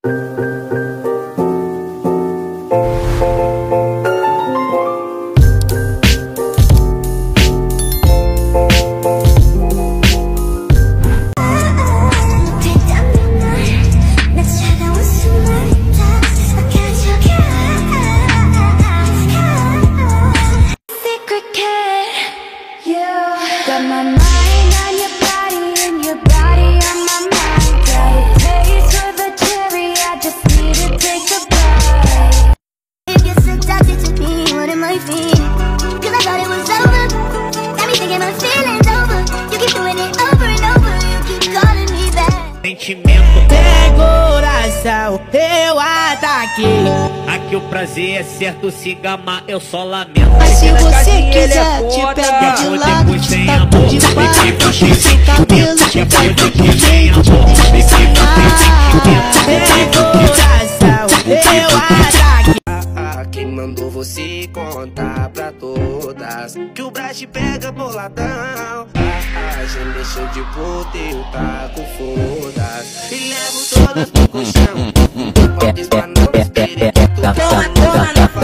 Sem coração, eu ataquei. Aqui o prazer é certo, se gamar eu só lamento. Mas se você quiser, te pego de lado, te taco de pato, sem cabelo, te taco de jeito, deixa eu Sem coração, eu ataquei. Quem mandou você contar pra todas que o Brasil pega boladão? Deixa de puta, eu taco foda-se e levo todas pro colchão. Pode espanar os periquitos, toma na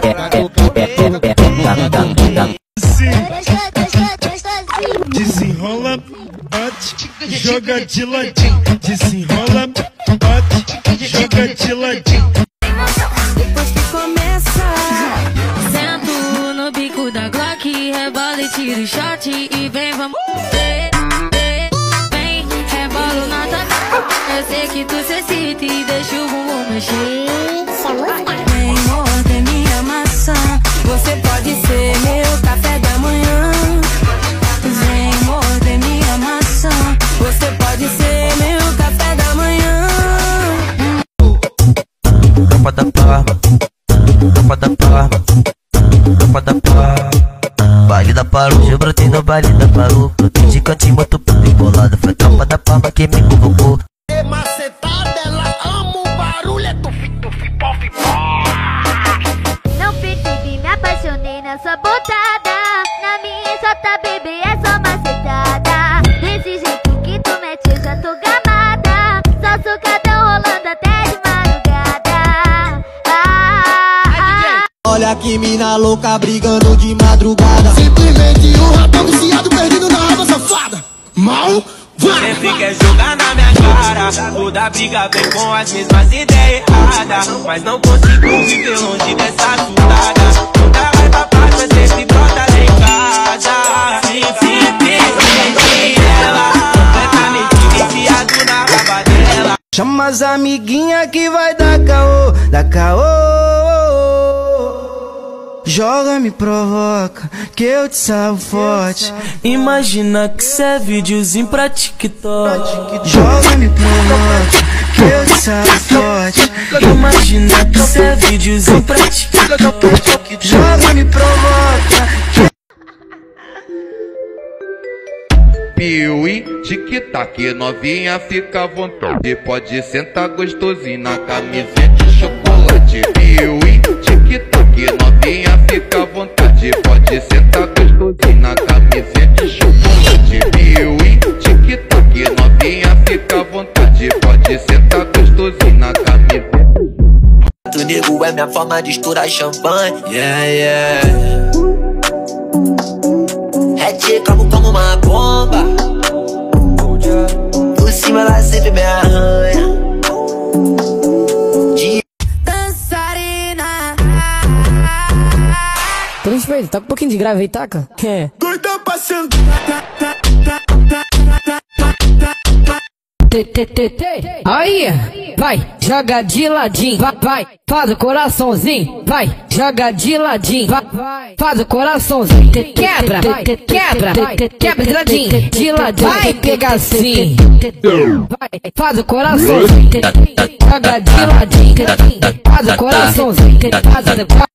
favela. Desenrola, bate, joga de ladinho. Desenrola, bate, joga de ladinho. Depois que começa, sento no bico da Glock, rebola e tiro o shot e vem, vamos. Vem, rebolo na tua cara. Eu sei que tu se excita e deixa o bumbum mexer. Vem morder minha maçã, você pode ser meu café da manhã. Vem morder minha maçã, você pode ser meu café da manhã. Tropa da Parma, tropa da Parma, tropa da Parma. Baile da Paru, eu brotei no baile da Paru. Brotei de cantinho, muito puto embolado. Foi tropa da Parma que me convocou. Macetada, ela ama o barulho, é tufi, tufi, pof, pof. Não percebi, me apaixonei nessa botada. Na minha exota, bebê, é só macetada. Desse jeito que tu mete, eu já tô gamada. Só sucadão rolando até de madrugada. Olha que mina louca brigando de madrugada. Simplesmente um rapão viciado perdido na raba safada. Mal, vai. Sempre quer jogar na minha cara. Toda briga vem com as mesmas ideias erradas. Mas não consigo viver longe dessa ajudada. Toda raiva passa, sempre brota lá em casa. Simplesmente ela, completamente viciado na raba dela. Chama as amiguinha que vai dar caô, dá caô. Joga, me provoca, que eu te salvo forte. Imagina que cê é videozinho pra TikTok. Joga, me provoca, que eu te salvo forte. Imagina que cê é videozinho pra TikTok. Joga, me provoca. Piuí, tic-tac, novinha fica à vontade. Pode sentar gostosinho na camiseta de chocolate. Piuí, tic-tac, novinha fica à vontade. Pode sentar gostosinho na camiseta de chocolate. Piuí, tic-tac, novinha fica à vontade. Pode sentar gostosinho na camiseta. Tu nego é minha forma de estourar champanhe. Yeah, yeah. É te como uma bomba. Por cima ela sempre me arranha. Dançarina. Transpeito, taca um pouquinho de grave aí, taca. É. Doida passando. Aí, vai, joga de ladinho, vai, faz o coraçãozinho, vai, joga de ladinho, vai, faz o coraçãozinho, quebra, quebra de ladinho, vai pegar assim, vai, faz o coraçãozinho, joga de ladinho, faz o coraçãozinho, faz